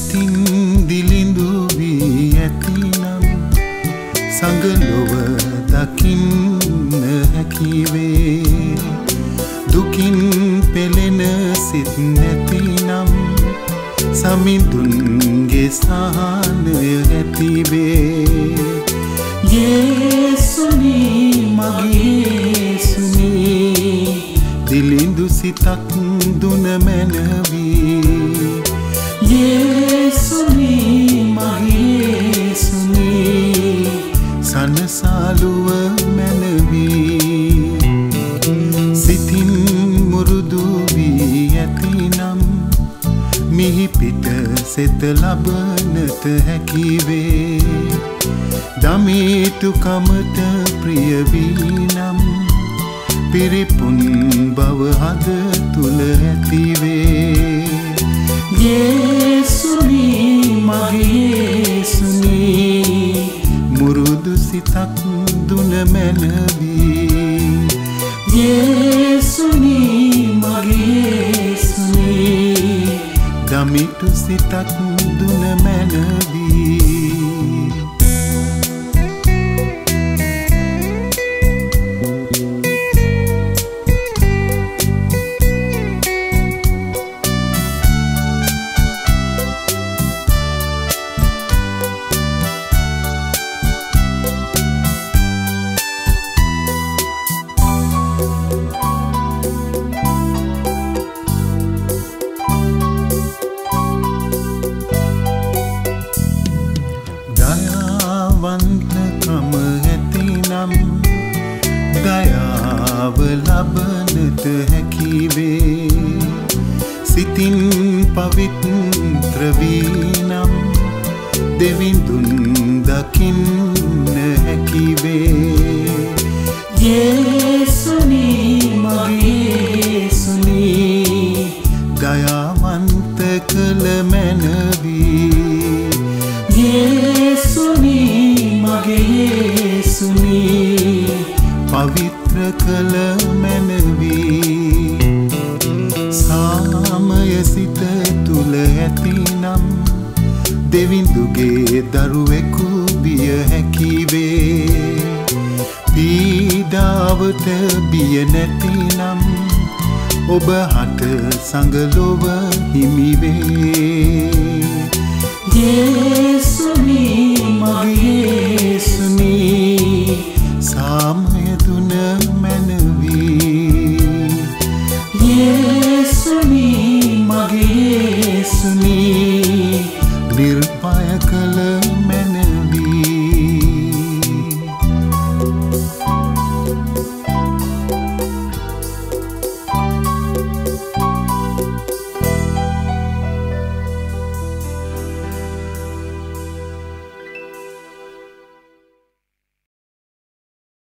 සිතින් දිලිඳු වී ඇතිනම් සංගලොව දකින්න හැකිවේ දුකින් පෙළෙන සිත් නැතිනම් සමිඳුන්ගේ සහනය ඇතිවේ යේසුනි මගේ යේසුනි දිලිඳු සිතක් දුන මැනවී යේසුනි මගේ යේසුනි සනසාලුව මැනවී සිතින් මුරුදු වී ඇතිනම් මිහි පිට සෙත ලබනට හැකිවේ දමිතුකමට ප්‍රිය වීනම් පිරිපුන් බව හද තුල ඇතිවේ යේසුනි මගේ යේසුනි මුරුදු සිතක් දුන මැනවී යේසුනි මගේ යේසුනි දමිතු සිතක් දුන මැනවී දයාවන්තකම ඇතිනම් දයාව ලබනට හැකිවේ සිතින් පවිත්‍ර වීනම් දෙවිඳුන් දකින්න හැකිවේ යේසුනි මගේ යේසුනි දයාවන්ත කළ මැනවී යේසුනි මගේ යේසුනි පවිත්‍ර කළ මැනවී සාමය සිත තුල ඇතිනම් දෙවිඳුගේ දරුවෙකු විය හැකිවේ පීඩාවට බිය නැතිනම් ඔබ හට සංගලොව හිමිවේ යේසුනි මගේ